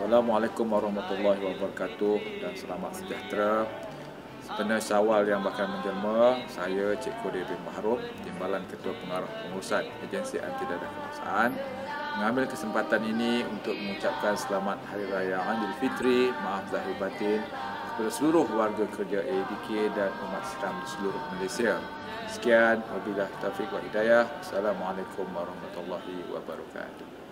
Assalamualaikum warahmatullahi wabarakatuh dan selamat sejahtera. Sepenuh Syawal yang bakal menjelma, saya Cikgu Devin Mahruf, Timbalan Ketua Pengarah Pengurusan Agensi Anti Dadah Kebangsaan, mengambil kesempatan ini untuk mengucapkan selamat Hari Raya Aidilfitri, maaf zahir batin kepada seluruh warga kerja ADK dan umat Islam di seluruh Malaysia. Sekian, wabillahi taufiq wa hidayah. Assalamualaikum warahmatullahi wabarakatuh.